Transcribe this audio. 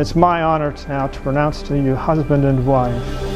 It's my honor now to pronounce to you husband and wife.